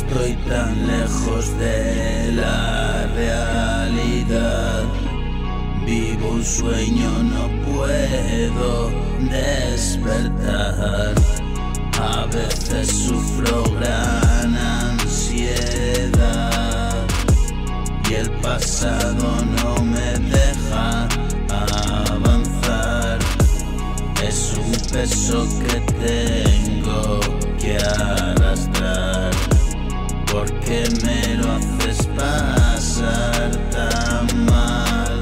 estoy tan lejos de la realidad. Vivo un sueño, no puedo despertar. A veces sufro gran ansiedad y el pasado no me deja avanzar. Es un peso que tengo que arrastrar, porque me lo haces pasar tan mal.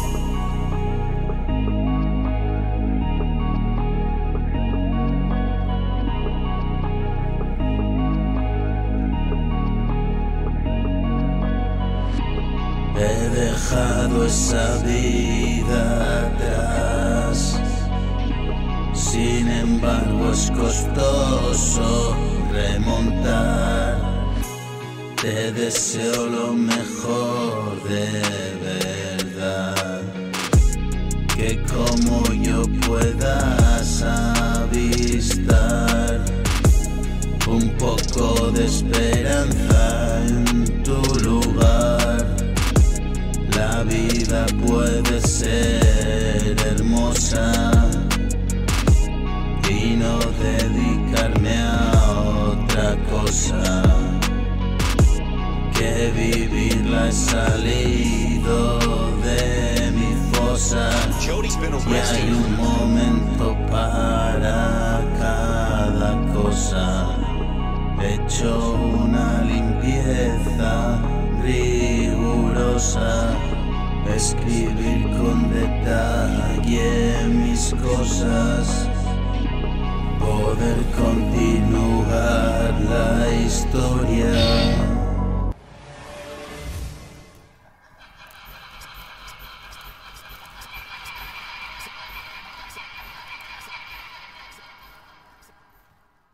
He dejado esa vida atrás, sin embargo es costoso remontar. Te deseo lo mejor de verdad, que como yo puedas avistar un poco de esperanza en tu lugar. La vida puede ser hermosa y no dedicarme a otra cosa que vivirla. He salido de mi fosa y hay un momento para cada cosa. He hecho una limpieza rigurosa, escribir con detalle mis cosas, poder continuar la historia.